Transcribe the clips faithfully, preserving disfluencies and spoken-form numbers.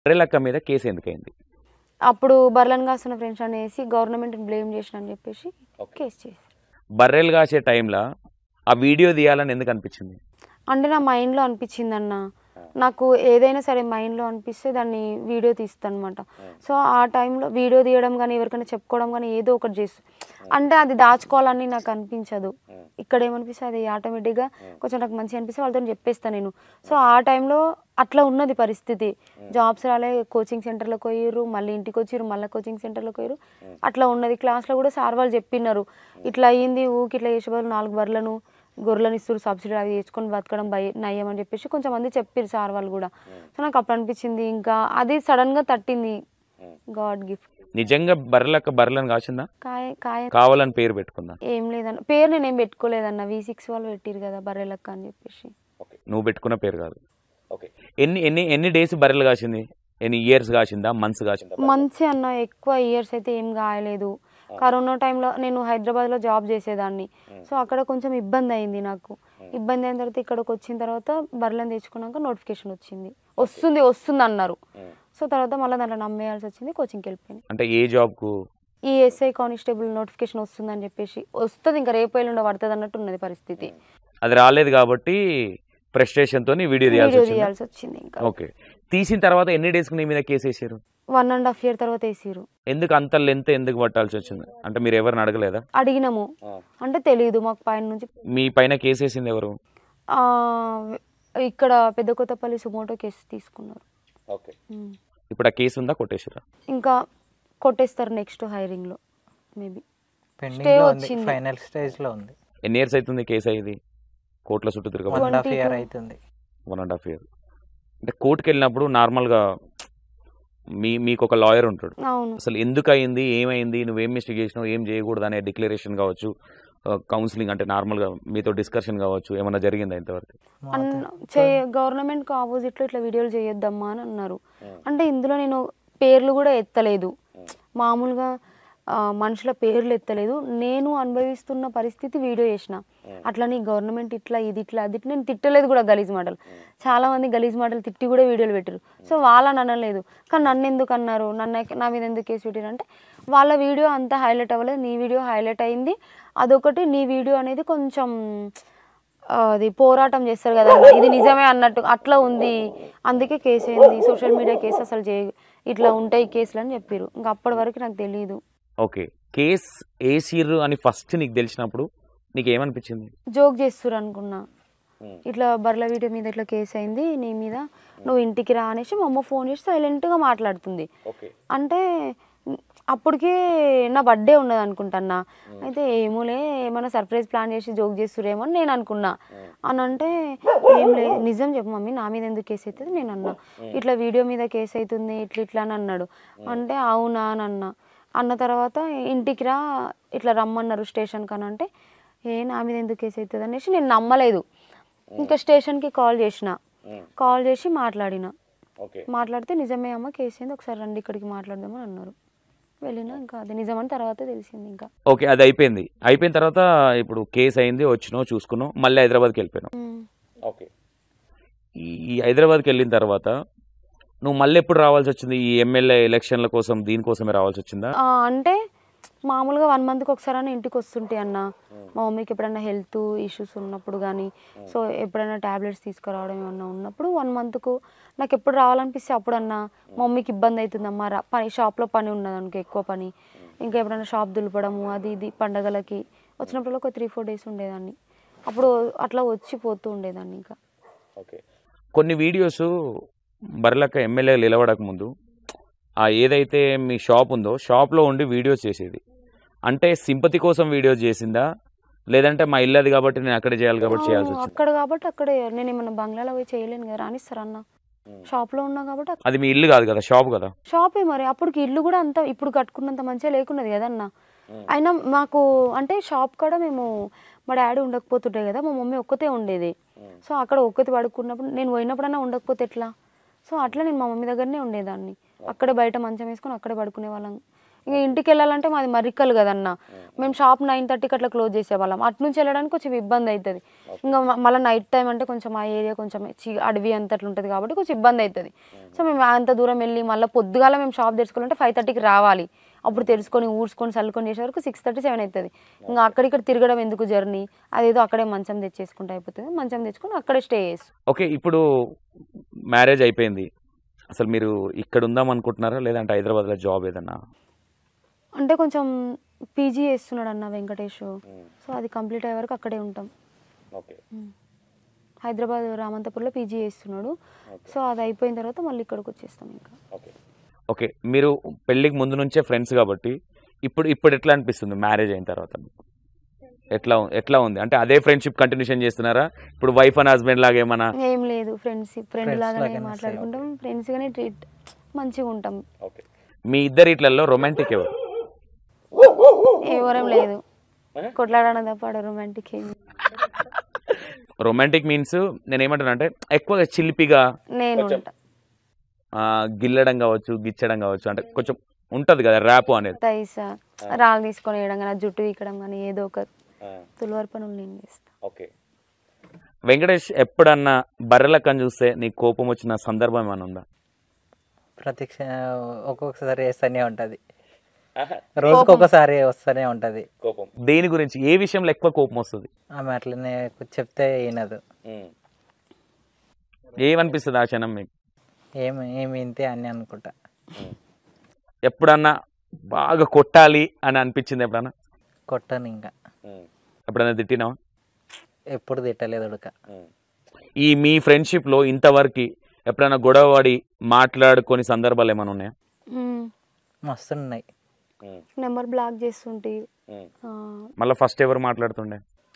బర్రెలక్క మీద కేసు ఎందుకైంది? అప్పుడు బర్రెలను కాస్తున్న ఫ్రెండ్స్ అనేసి గవర్నమెంట్ని బ్లేమ్ చేసిన అని చెప్పేసి కేసు చేసి. బర్రెలు కాసే టైంలో ఆ వీడియో తీయాలని ఎందుకు అనిపించింది? అంటే నా మైండ్లో అనిపించింది అన్న, నాకు ఏదైనా సరే మైండ్లో అనిపిస్తే దాన్ని వీడియో తీస్తాను అనమాట. సో ఆ టైంలో వీడియో తీయడం కానీ ఎవరికైనా చెప్పుకోవడం కానీ ఏదో ఒకటి చేస్తాను. అంటే అది దాచుకోవాలని నాకు అనిపించదు. ఇక్కడ ఏమనిపిస్తే అది ఆటోమేటిక్గా కొంచెం నాకు మంచిగా అనిపిస్తే వాళ్ళతో చెప్పేస్తాను నేను. సో ఆ టైంలో అట్లా ఉన్నది పరిస్థితి. జాబ్స్ రాలే, కోచింగ్ సెంటర్లోకి పోయిర్రు, మళ్ళీ ఇంటికి వచ్చిర్రు, మళ్ళీ కోచింగ్ సెంటర్లోకి పోయిర్రు, అట్లా ఉన్నది. క్లాస్లో కూడా సార్ వాళ్ళు చెప్పినారు, ఇట్లా అయ్యింది, ఊకి ఇట్లా చేసే బదులు నాలుగు బర్రెలను గొర్రెలను ఇస్తారు, సబ్సిడీ అవి వేసుకొని బతకడం భయ నయ్యం అని చెప్పేసి కొంచెం మంది చెప్పారు సార్ వాళ్ళు కూడా. సో నాకు అప్పుడు అనిపించింది, ఇంకా అది సడన్గా తట్టింది, గాడ్ గిఫ్ట్. నిజంగా బర్రెలక్క బర్రెలను కాసిందా? కాయ కాయ కావాలని పేరు పెట్టుకుందా? ఏం లేదన్న, పేరు నేనేం పెట్టుకోలేదన్న, వి సిక్స్ వాళ్ళు పెట్టిరు కదా బర్రెలక్క అని చెప్పేసి. నువ్వు పెట్టుకున్న పేరు కాదు. ఓకే, ఎన్ని ఎన్ని ఎన్ని డేస్ బర్రెలు కాసింది? ఎన్ని ఇయర్స్ కాసిందా, మంత్స్ కాసిందా? మంత్స్ అన్న, ఎక్కువ ఇయర్స్ అయితే ఏం కాయలేదు. కరోనా టైంలో నేను హైదరాబాద్లో జాబ్ చేసేదాన్ని. సో అక్కడ కొంచెం ఇబ్బంది అయింది నాకు. ఇబ్బంది అయిన తర్వాత ఇక్కడికి వచ్చిన తర్వాత బర్రెలను తెచ్చుకున్నాక నోటిఫికేషన్ వచ్చింది, వస్తుంది వస్తుంది అన్నారు. సో తర్వాత మళ్ళీ దాంట్లో నమ్మేయాల్సి వచ్చింది, కోచింగ్కి వెళ్ళిపోయింది. అంటే ఏ జాబ్కు? ఈ ఎస్ఐ కానిస్టేబుల్ నోటిఫికేషన్ వస్తుందని చెప్పేసి, వస్తుంది ఇంకా రేపు ఎల్లుండి పడుతుంది అన్నట్టు ఉన్నది పరిస్థితి. అది రాలేదు కాబట్టి ఫ్రస్ట్రేషన్తో వీడియో తీయాల్సి వచ్చింది. ఇంకా ఓకే, తీసిన తర్వాత ఎన్ని డేస్కి నీ మీద కేసు వేసారు? వన్ అండ్ హాఫ్ ఇయర్ తర్వాత వేసారు. ఎందుకు అంత లెంత్ ఎందుకు పట్టాల్సి వచ్చింది? అంటే మీరు ఎవరిని అడగలేదా? అడిగినాము, అంటే తెలియదు మాకు పైన నుంచి. మీ పైన కేసు వేసింది ఎవరు? ఇక్కడ పెద్ద కొత్తపల్లి సుమోటో కేసు తీసుకున్నారు. ఓకే, ఇప్పుడు ఆ కేసు ఉందా, కొట్టేసారా? ఇంకా కొట్టేస్తారు నెక్స్ట్ హైరింగ్ లో మేబీ. స్టే వచ్చింది, ఫైనల్ స్టేజ్ లో ఉంది. ఎన్ని ఇయర్స్ అవుతుంది కేసు అయ్యింది? కోర్టులో చుట్టూ తిరగ వన్ అండ్ హాఫ్ ఇయర్ అవుతుంది. వన్ అండ్ హాఫ్ ఇయర్ అంటే కోర్టుకి వెళ్ళినప్పుడు నార్మల్గా మీ మీకు ఒక లాయర్ ఉంటాడు, అసలు ఎందుకు అయింది, ఏమైంది, నువ్వేం మిస్టేక్ చేసినావు, ఏం చేయకూడదు అనే డిక్లరేషన్ కావచ్చు, కౌన్సిలింగ్ అంటే నార్మల్గా మీతో డిస్కషన్ కావచ్చు, ఏమన్నా జరిగిందా ఇంతవరకు? గవర్నమెంట్ ఆపోజిట్ లో ఇట్లా వీడియోలు చేయొద్దమ్మా అని అన్నారు. అంటే ఇందులో నేను పేర్లు కూడా ఎత్తలేదు, మామూలుగా మనుషుల పేర్లు ఎత్తలేదు, నేను అనుభవిస్తున్న పరిస్థితి వీడియో చేసిన. అట్లని గవర్నమెంట్ ఇట్లా ఇది ఇట్లా అది నేను తిట్టలేదు కూడా గలీజ్ మాటలు. చాలా మంది గలీజ్ మాటలు తిట్టి కూడా వీడియోలు పెట్టారు. సో వాళ్ళని అనలేదు, కానీ నన్ను ఎందుకు అన్నారు, నన్ను నా మీద ఎందుకు కేసు పెట్టారు అంటే, వాళ్ళ వీడియో అంతా హైలైట్ అవ్వలేదు, నీ వీడియో హైలైట్ అయింది. అదొకటి, నీ వీడియో అనేది కొంచెం అది పోరాటం చేస్తారు కదా, ఇది నిజమే అన్నట్టు అట్లా ఉంది, అందుకే కేసు అయింది, సోషల్ మీడియా కేసు అసలు చే ఇట్లా ఉంటాయి కేసులు అని చెప్పారు. ఇంకా అప్పటి వరకు నాకు తెలియదు. ఓకే, కేస్ ఏసిర్రు అని ఫస్ట్ నీకు తెలిసినప్పుడు నీకు ఏమనిపించింది? జోక్ చేస్తుర్రు అనుకున్నా, ఇట్లా బర్ల వీడియో మీద ఇట్లా కేసు అయింది నీ మీద, నువ్వు ఇంటికి రా అనేసి మా అమ్మ ఫోన్ చేసి సైలెంట్గా మాట్లాడుతుంది. అంటే అప్పటికే నా బర్త్డే ఉన్నది అనుకుంటున్నా, అయితే ఏమోలే ఏమైనా సర్ప్రైజ్ ప్లాన్ చేసి జోక్ చేస్తురేమో అని నేను అనుకున్నా. అని అంటే ఏం లేదు, నిజం చెప్పు మమ్మీ, నా మీద ఎందుకు కేసు అవుతుంది నేను అన్నా. ఇట్లా వీడియో మీద కేసు అవుతుంది ఇట్లా ఇట్లా అని అన్నాడు. అంటే అవునా అని అన్నా. అన్న తర్వాత ఇంటికి రా ఇట్లా రమ్మన్నారు స్టేషన్కి అని అంటే, ఏ నా మీద ఎందుకు కేసు అవుతుంది అనేసి నేను నమ్మలేదు. ఇంకా స్టేషన్కి కాల్ చేసిన, కాల్ చేసి మాట్లాడిన, మాట్లాడితే నిజమే అమ్మ కేసు అయింది, ఒకసారి రండి ఇక్కడికి మాట్లాడదామని అన్నారు. వెళ్ళినా, ఇంకా అది నిజమని తర్వాత తెలిసింది. ఇంకా ఓకే, అది అయిపోయింది. అయిపోయిన తర్వాత ఇప్పుడు కేసు అయింది, వచ్చినావు, చూసుకున్నావు, మళ్ళీ హైదరాబాద్కి వెళ్ళిపోయినావు. ఓకే, ఈ హైదరాబాద్కి వెళ్ళిన తర్వాత నువ్వు మళ్ళీ ఎప్పుడు రావాల్సి వచ్చింది? ఈ ఎమ్మెల్యే ఎలక్షన్ల కోసం దీనికోసమే రావాల్సి వచ్చిందా? అంటే మామూలుగా వన్ మంత్కి ఒకసారి ఇంటికి వస్తుంటే అన్న, మా మమ్మీకి ఎప్పుడైనా హెల్త్ ఇష్యూస్ ఉన్నప్పుడు కానీ, సో ఎప్పుడైనా ట్యాబ్లెట్స్ తీసుకురావడం ఏమన్నా ఉన్నప్పుడు వన్ మంత్కు నాకు ఎప్పుడు రావాలనిపిస్తే అప్పుడన్నా, మా మమ్మీకి ఇబ్బంది అవుతుందమ్మా రా, పని షాప్లో పని ఉన్నది అనుకో, ఎక్కువ పని, ఇంకా ఎప్పుడైనా షాప్ దులపడము అది ఇది పండగలకి వచ్చినప్పుడు ఒక త్రీ ఫోర్ డేస్ ఉండేదాన్ని, అప్పుడు అట్లా వచ్చి పోతూ ఉండేదాన్ని. ఇంకా ఓకే, కొన్ని వీడియోస్ బర్రెలక్క ఎమ్మెల్యే నిలబడక ముందు ఆ ఏదైతే మీ షాప్ ఉందో షాప్లో ఉండి వీడియోస్ చేసేది, అంటే సింపతి కోసం వీడియోస్ చేసిందా, లేదంటే మా ఇల్లు అది కాబట్టి నేను అక్కడ చేయాలి కాబట్టి చేయాల్సి వచ్చింది? అక్కడ కాబట్టి అక్కడే, నేను ఏమన్నా బంగ్లాలో పోయి చేయలేను కదా, రానిస్తారు అన్న, షాప్లో ఉన్నా కాబట్టి. అది మీ ఇల్లు కాదు కదా, షాప్ కదా. షాపే మరి, అప్పటికి ఇల్లు కూడా అంత ఇప్పుడు కట్టుకున్నంత మంచిగా లేకున్నది కదా అన్న. అయినా మాకు అంటే షాప్ కాడ మేము, మా డాడీ ఉండకపోతుండే కదా, మా మమ్మీ ఒక్కతే ఉండేది. సో అక్కడ ఒక్కతే పడుకున్నప్పుడు నేను పోయినప్పుడన్నా ఉండకపోతే ఎట్లా, సో అట్లా నేను మా మమ్మీ దగ్గరనే ఉండేదాన్ని, అక్కడే బయట మంచం వేసుకొని అక్కడే పడుకునే వాళ్ళం. ఇంకా ఇంటికి వెళ్ళాలంటే మాది మరిక్కలు కదన్న, మేము షాప్ నైన్ థర్టీకి అట్లా క్లోజ్ చేసేవాళ్ళం. అటు నుంచి వెళ్ళడానికి కొంచెం ఇబ్బంది అవుతుంది. ఇంకా మళ్ళీ నైట్ టైం అంటే కొంచెం ఆ ఏరియా కొంచెం అడవి అంత అట్లా ఉంటుంది కాబట్టి కొంచెం ఇబ్బంది అవుతుంది. సో మేము అంత దూరం వెళ్ళి మళ్ళీ పొద్దుగాల మేము షాప్ తెచ్చుకోవాలంటే ఫైవ్ థర్టీకి రావాలి. అప్పుడు తెలుసుకొని ఊడ్చుకొని చల్లుకొని చేసే వరకు సిక్స్ థర్టీ సెవెన్ అవుతుంది. ఇంకా అక్కడిక్కడ తిరగడం ఎందుకు జర్నీ, అదేదో అక్కడే మంచం తెచ్చేసుకుంటే అయిపోతుంది. మంచం తెచ్చుకొని అక్కడే స్టే చేస్తాం. ఓకే, ఇప్పుడు మ్యారేజ్ అయిపోయింది, అసలు మీరు ఇక్కడ ఉందాం అనుకుంటున్నారా లేదంటే హైదరాబాద్లో జాబ్ ఏదన్నా? అంటే కొంచెం పీజీ చేస్తున్నాడు అన్న వెంకటేష్, సో అది కంప్లీట్ అయ్యే వరకు అక్కడే ఉంటాం. ఓకే, హైదరాబాద్ రామంతపూర్లో పీజీ చేస్తున్నాడు, సో అది అయిపోయిన తర్వాత మళ్ళీ ఇక్కడికి వచ్చేస్తాం ఇంకా. ఓకే ఓకే మీరు పెళ్ళికి ముందు నుంచే ఫ్రెండ్స్ కాబట్టి ఇప్పుడు ఇప్పుడు ఎట్లా అనిపిస్తుంది మ్యారేజ్ అయిన తర్వాత? ఎట్లా ఎట్లా ఉంది అంటే అదే ఫ్రెండ్షిప్ కంటిన్యూషన్ చేస్తున్నారా ఇప్పుడు వైఫ్ అండ్ హస్బెండ్ లాగా ఏమన్నా? ఏం లేదు, ఫ్రెండ్స్ ఫ్రెండ్ లాగానే మాట్లాడుకుంటాం, ఫ్రెండ్స్ గానే ట్రీట్ మంచిగా ఉంటాం. ఓకే, మీ ఇద్దరి ఇట్లలో రొమాంటిక్ ఎవరు? ఎవరేం లేదు, కొట్లాడడం తప్ప రొమాంటిక్ ఏమి. రొమాంటిక్ మీన్స్ నేను ఏమంటున్నా అంటే ఎక్కువగా చిలిపిగా నేను ఉంటా, గిల్లడం కావచ్చు, గిచ్చడం కావచ్చు, అంటే కొంచెం ఉంటది కదా ర్యాప్ అనేది. తైసా రాళ్ళు తీసుకొని వేయడం కానీ జుట్టు వీకడం కానీ ఏదో ఒక తులవర్ పనులు నేను చేస్తా. ఓకే, వెంకటేష్ ఎప్పుడన్నా బర్రెలక్కని చూస్తే నీకు కోపం వచ్చిన సందర్భం ఏమైనా ఉందా? ప్రతి ఒక్కొక్కసారి వేస్తూనే ఉంటుంది, రోజుకి ఒకసారి వస్తూనే ఉంటుంది కోపం. దేని గురించి, ఏ విషయంలో ఎక్కువ కోపం వస్తుంది? ఆమె అట్లనే చెప్తే వినదు. ఏమనిపిస్తుంది ఆ క్షణం మీకు? ఏమి ఏమి ఇంతే అని అనుకుంటా. ఎప్పుడన్నా బాగా కొట్టాలి అని అనిపించింది ఎప్పుడన్నా? కొట్టను ఇంకా. ఎప్పుడన్నా తిట్టినావా? ఎప్పుడు తిట్టలేదు ఉడక. ఈ మీ ఫ్రెండ్షిప్ లో ఇంతవరకు ఎప్పుడైనా గొడవ పడి మాట్లాడుకొని సందర్భాలు ఏమైనా ఉన్నాయా? మస్తున్నాయి. నెంబర్ బ్లాక్ చేస్తుంటే మళ్ళీ ఫస్ట్ ఎవరు మాట్లాడుతుండే?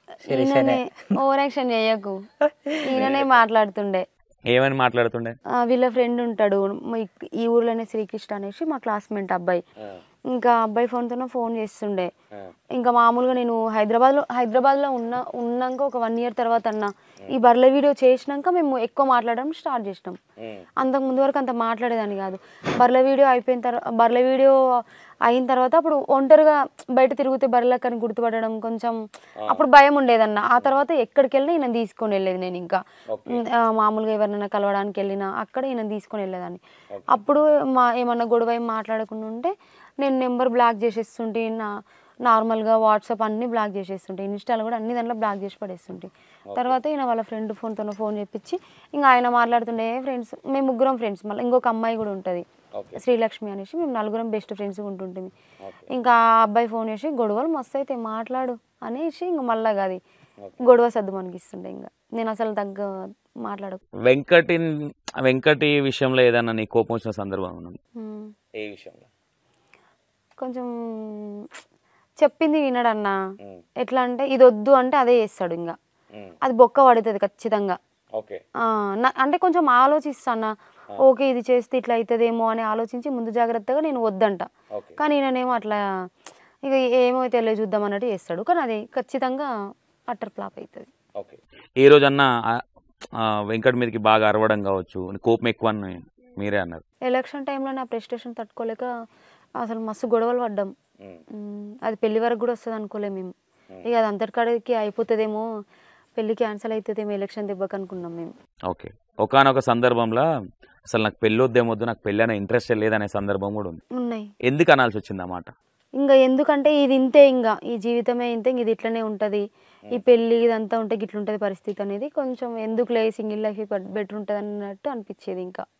ఓవర్ యాక్షన్ చేయకు, ఈయననే మాట్లాడుతుండే. ఏమని మాట్లాడుతుండే? వీళ్ళ ఫ్రెండ్ ఉంటాడు ఈ ఊర్లోనే, శ్రీకృష్ణ అనేసి మా క్లాస్మేట్ అబ్బాయి. ఇంకా అబ్బాయి ఫోన్తో ఫోన్ చేస్తుండే. ఇంకా మామూలుగా నేను హైదరాబాద్లో హైదరాబాద్లో ఉన్న ఉన్నాక ఒక వన్ ఇయర్ తర్వాత అన్న ఈ బర్ల వీడియో చేసినాక మేము ఎక్కువ మాట్లాడడం స్టార్ట్ చేసినాం. అంతకు ముందు వరకు అంత మాట్లాడేదాన్ని కాదు. బర్ల వీడియో అయిపోయిన తర్వాత బర్ల వీడియో అయిన తర్వాత అప్పుడు ఒంటరిగా బయట తిరిగితే బర్రెలక్కని గుర్తుపట్టడం కొంచెం అప్పుడు భయం ఉండేదన్న. ఆ తర్వాత ఎక్కడికి వెళ్ళినా ఈయన తీసుకొని వెళ్ళేది. నేను ఇంకా మామూలుగా ఎవరినైనా కలవడానికి వెళ్ళినా అక్కడ ఈయన తీసుకొని వెళ్ళేదాన్ని. అప్పుడు మా ఏమన్నా గొడవ మాట్లాడకుండా ఉంటే నేను నెంబర్ బ్లాక్ చేసేస్తుంటే, నా నార్మల్గా వాట్సాప్ అన్నీ బ్లాక్ చేసేస్తుంటే, ఇన్స్టాలో కూడా అన్ని దాంట్లో బ్లాక్ చేసి పడేస్తుంటే. తర్వాత ఈయన వాళ్ళ ఫ్రెండ్ ఫోన్తో ఫోన్ చెప్పించి ఇంకా ఆయన మాట్లాడుతుండే ఫ్రెండ్స్, మేము ముగ్గురం ఫ్రెండ్స్, మళ్ళీ ఇంకొక అమ్మాయి కూడా ఉంటుంది శ్రీలక్ష్మి అనేసి, మేము నలుగురం బెస్ట్ ఫ్రెండ్స్ ఉంటుంటుంది. ఇంకా ఆ అబ్బాయి ఫోన్ చేసి గొడవలు మస్తు అయితే మాట్లాడు అనేసి ఇంకా మళ్ళీ అది గొడవ సర్దు మనకిస్తుండే. ఇంకా నేను అసలు తగ్గ మాట్లాడు. వెంకటి వెంకటి విషయంలో ఏదైనా నీ కోపం వచ్చిన సందర్భం ఉన్నది? ఏ విషయంలో? కొంచెం చెప్పింది వినడన్నా. ఎట్లా అంటే ఇది వద్దు అంటే అదే చేస్తాడు, ఇంకా అది బొక్క పడుతుంది ఖచ్చితంగా. అంటే కొంచెం ఆలోచిస్తాను, ఓకే ఇది చేస్తే ఇట్లా అవుతుందేమో అని ఆలోచించి ముందు జాగ్రత్తగా నేను వద్దంట. కానీ ఈయననేమో అట్లా ఇక ఏమో తెలియ చూద్దాం అన్నట్టు చేస్తాడు, కానీ అది ఖచ్చితంగా అట్టర్ ఫ్లాప్ అవుతుంది. ఏ రోజన్నా వెంకట్ మీదకి బాగా అరవడం కావచ్చు, కోపం ఎక్కువ మీరే అన్నారు? ఎలక్షన్ టైంలో నా ప్రెస్టేషన్ తట్టుకోలేక అసలు మస్తు గొడవలు పడ్డాం. అది పెళ్లి వరకు కూడా వస్తుంది అనుకోలే మేము. ఇక అది అంతటికాడికి అయిపోతుందేమో, పెళ్లి క్యాన్సిల్ అవుతుందేమో ఎలక్షన్ దెబ్బకి అనుకున్నాం మేము. ఓకే, ఒకనొక సందర్భంలో అసలు నాకు పెళ్ళి వద్దేమొద్దు, నాకు పెళ్ళి అనే ఇంట్రెస్ట్ లేదనే సందర్భం కూడా ఉంది. ఉన్నాయి. ఎందుకు అనాల్సి వచ్చింది అన్నమాట? ఇంకా ఎందుకంటే ఇది ఇంతే, ఇంకా ఈ జీవితమే ఇంతే, ఇది ఇట్లనే ఉంటుంది, ఈ పెళ్ళి ఇదంతా ఉంటే గిట్లుంటుంది పరిస్థితి అనేది కొంచెం ఎందుకు లే సింగిల్ లైఫ్ బెటర్ ఉంటుంది అన్నట్టు అనిపించేది. ఇంకా